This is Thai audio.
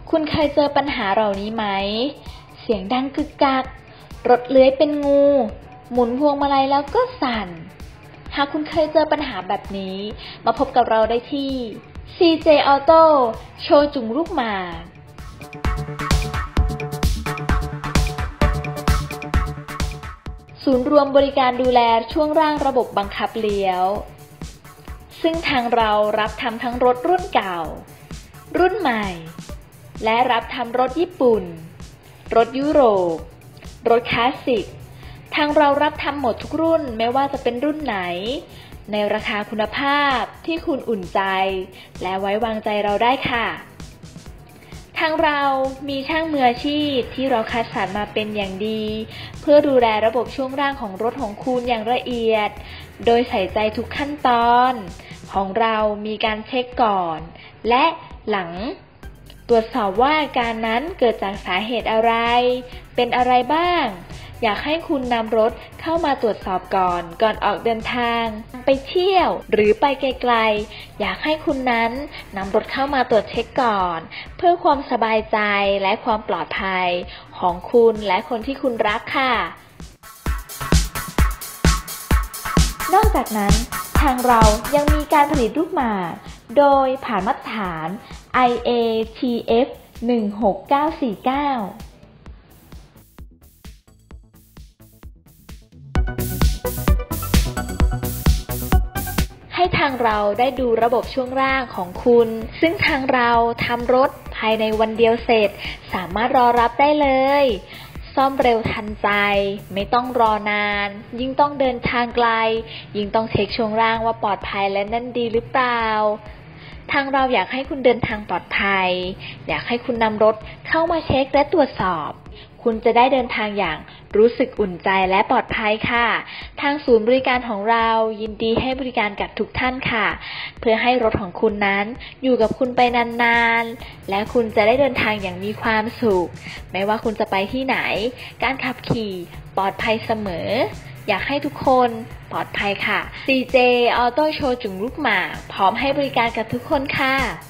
คุณเคยเจอปัญหาเหล่านี้ไหมเสียงดังกึกกักรถเลื้อยเป็นงูหมุนพวงมาลัยแล้วก็สั่นหากคุณเคยเจอปัญหาแบบนี้มาพบกับเราได้ที่ CJ Auto โชจุงลูกหมากศูนย์รวมบริการดูแลช่วงร่างระบบบังคับเลี้ยวซึ่งทางเรารับทำทั้งรถรุ่นเก่ารุ่นใหม่และรับทำรถญี่ปุ่นรถยุโรปรถคลาสสิกทางเรารับทำหมดทุกรุ่นไม่ว่าจะเป็นรุ่นไหนในราคาคุณภาพที่คุณอุ่นใจและไว้วางใจเราได้ค่ะทางเรามีช่างมืออาชีพที่เราคัดสรรมาเป็นอย่างดีเพื่อดูแลระบบช่วงล่างของรถของคุณอย่างละเอียดโดยใส่ใจทุกขั้นตอนของเรามีการเช็คก่อนและหลังตรวจสอบว่าอาการนั้นเกิดจากสาเหตุอะไรเป็นอะไรบ้างอยากให้คุณนำรถเข้ามาตรวจสอบก่อนออกเดินทางไปเที่ยวหรือไปไกลๆอยากให้คุณนั้นนำรถเข้ามาตรวจเช็คก่อนเพื่อความสบายใจและความปลอดภัยของคุณและคนที่คุณรักค่ะนอกจากนั้นทางเรายังมีการผลิตลูกหมากโดยผ่านมาตรฐาน IATF 16949ให้ทางเราได้ดูระบบช่วงล่างของคุณซึ่งทางเราทำรถภายในวันเดียวเสร็จสามารถรอรับได้เลยซ่อมเร็วทันใจไม่ต้องรอนานยิ่งต้องเดินทางไกลยิ่งต้องเช็คช่วงล่างว่าปลอดภัยและแน่นดีหรือเปล่าทางเราอยากให้คุณเดินทางปลอดภัยอยากให้คุณนำรถเข้ามาเช็คและตรวจสอบคุณจะได้เดินทางอย่างรู้สึกอุ่นใจและปลอดภัยค่ะทางศูนย์บริการของเรายินดีให้บริการกับทุกท่านค่ะเพื่อให้รถของคุณนั้นอยู่กับคุณไปนานๆและคุณจะได้เดินทางอย่างมีความสุขไม่ว่าคุณจะไปที่ไหนการขับขี่ปลอดภัยเสมออยากให้ทุกคนปลอดภัยค่ะ CJ Auto โชจุงลูกหมากพร้อมให้บริการกับทุกคนค่ะ